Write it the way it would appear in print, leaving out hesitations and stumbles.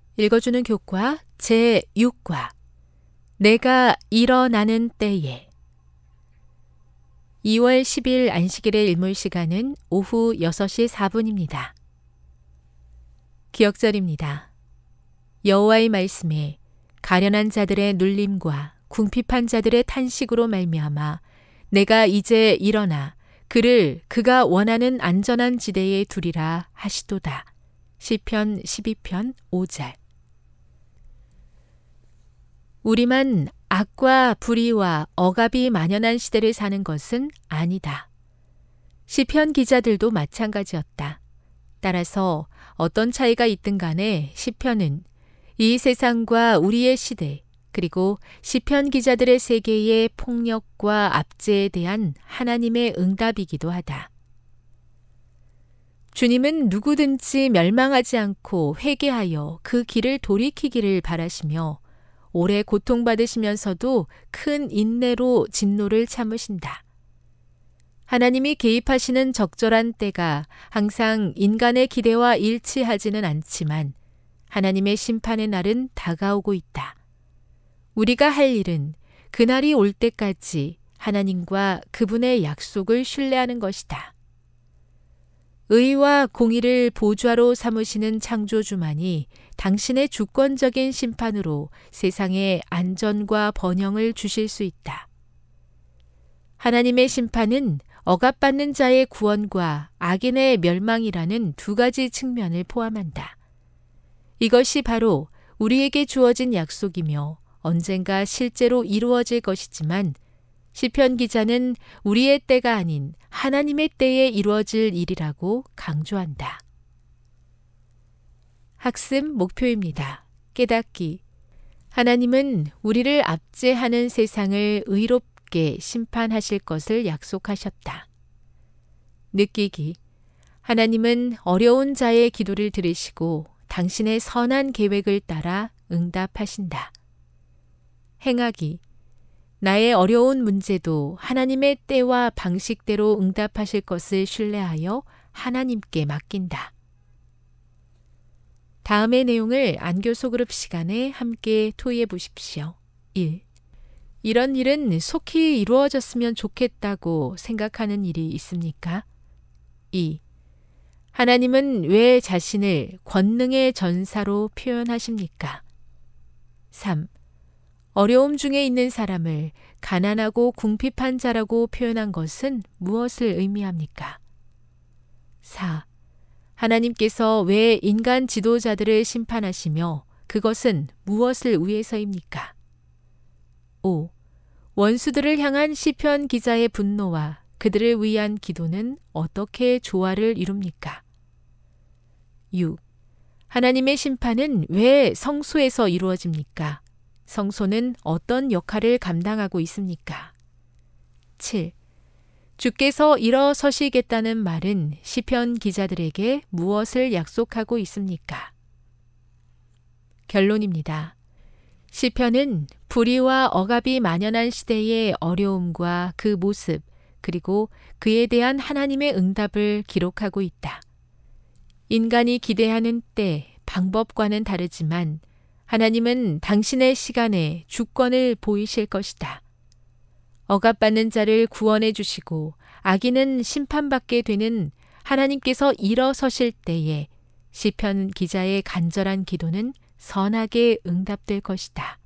읽어주는 교과 제6과 내가 일어나는 때에 2월 10일 안식일의 일몰 시간은 오후 6시 4분입니다. 기억절입니다. 여호와의 말씀에 가련한 자들의 눌림과 궁핍한 자들의 탄식으로 말미암아 내가 이제 일어나 그를 그가 원하는 안전한 지대에 두리라 하시도다. 시편 12편 5절. 우리만 악과 불의와 억압이 만연한 시대를 사는 것은 아니다. 시편 기자들도 마찬가지였다. 따라서 어떤 차이가 있든 간에 시편은 이 세상과 우리의 시대, 그리고 시편 기자들의 세계의 폭력과 압제에 대한 하나님의 응답이기도 하다. 주님은 누구든지 멸망하지 않고 회개하여 그 길을 돌이키기를 바라시며 오래 고통받으시면서도 큰 인내로 진노를 참으신다. 하나님이 개입하시는 적절한 때가 항상 인간의 기대와 일치하지는 않지만 하나님의 심판의 날은 다가오고 있다. 우리가 할 일은 그날이 올 때까지 하나님과 그분의 약속을 신뢰하는 것이다. 의와 공의를 보좌로 삼으시는 창조주만이 당신의 주권적인 심판으로 세상에 안전과 번영을 주실 수 있다. 하나님의 심판은 억압받는 자의 구원과 악인의 멸망이라는 두 가지 측면을 포함한다. 이것이 바로 우리에게 주어진 약속이며 언젠가 실제로 이루어질 것이지만 시편 기자는 우리의 때가 아닌 하나님의 때에 이루어질 일이라고 강조한다. 학습 목표입니다. 깨닫기. 하나님은 우리를 압제하는 세상을 의롭게 심판하실 것을 약속하셨다. 느끼기. 하나님은 어려운 자의 기도를 들으시고 당신의 선한 계획을 따라 응답하신다. 행하기. 나의 어려운 문제도 하나님의 때와 방식대로 응답하실 것을 신뢰하여 하나님께 맡긴다. 다음의 내용을 안교소 그룹 시간에 함께 토의해 보십시오. 1. 이런 일은 속히 이루어졌으면 좋겠다고 생각하는 일이 있습니까? 2. 하나님은 왜 자신을 권능의 전사로 표현하십니까? 3. 어려움 중에 있는 사람을 가난하고 궁핍한 자라고 표현한 것은 무엇을 의미합니까? 4. 하나님께서 왜 인간 지도자들을 심판하시며 그것은 무엇을 위해서입니까? 5. 원수들을 향한 시편 기자의 분노와 그들을 위한 기도는 어떻게 조화를 이룹니까? 6. 하나님의 심판은 왜 성소에서 이루어집니까? 성소는 어떤 역할을 감당하고 있습니까? 7. 주께서 일어서시겠다는 말은 시편 기자들에게 무엇을 약속하고 있습니까? 결론입니다. 시편은 불의와 억압이 만연한 시대의 어려움과 그 모습, 그리고 그에 대한 하나님의 응답을 기록하고 있다. 인간이 기대하는 때, 방법과는 다르지만 하나님은 당신의 시간에 주권을 보이실 것이다. 억압받는 자를 구원해 주시고 악인은 심판받게 되는 하나님께서 일어서실 때에 시편 기자의 간절한 기도는 선하게 응답될 것이다.